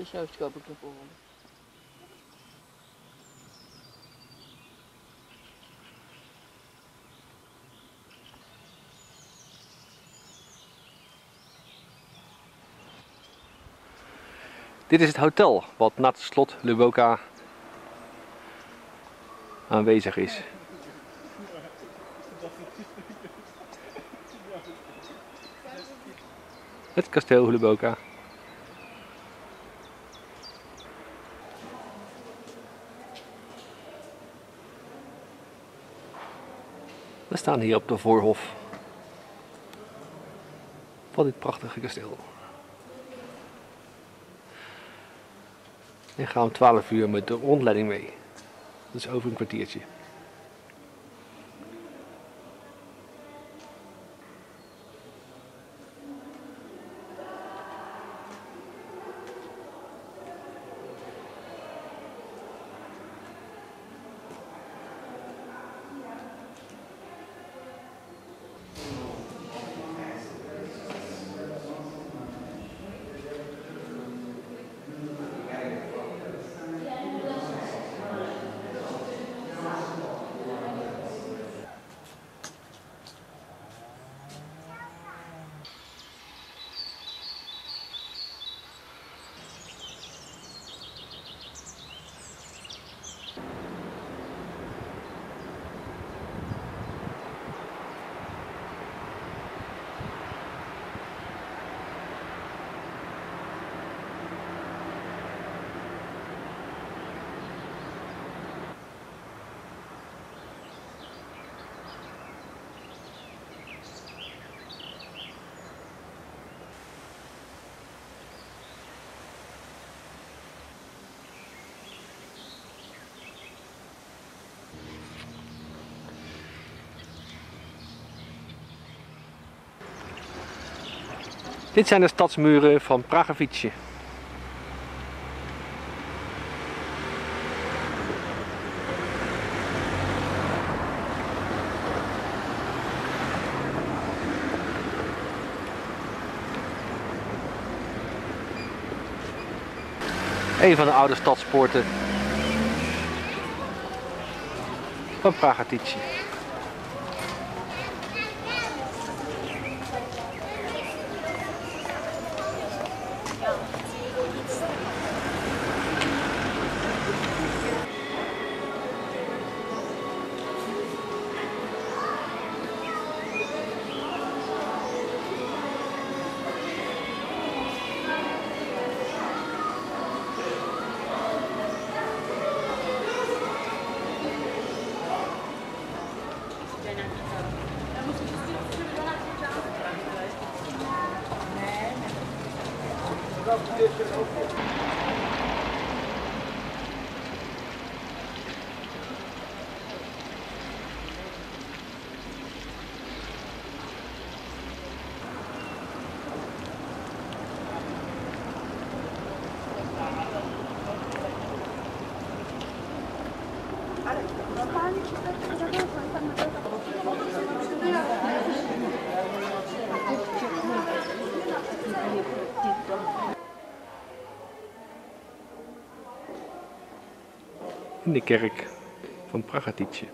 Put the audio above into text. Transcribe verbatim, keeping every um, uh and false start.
is juist koop ik de volgende. Dit is het hotel wat na het slot Luboka aanwezig is. Het kasteel Luboka. We staan hier op de voorhof van dit prachtige kasteel. En gaan om twaalf uur met de rondleiding mee. Dat is over een kwartiertje. Dit zijn de stadsmuren van Pragavice. Een van de oude stadspoorten van Pragavice. In de kerk van Pragavice.